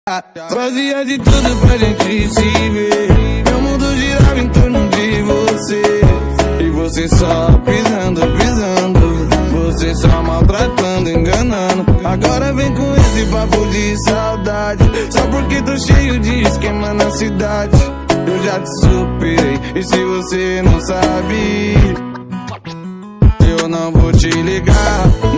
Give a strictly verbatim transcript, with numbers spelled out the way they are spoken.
Fazia de tudo pra gente se ver. Meu mundo girava em torno de você. E você só pisando, pisando. Você só maltratando, enganando. Agora vem com esse papo de saudade. Só porque tô cheio de esquema na cidade. Eu já te superei. E se você não sabe, eu não vou te ligar.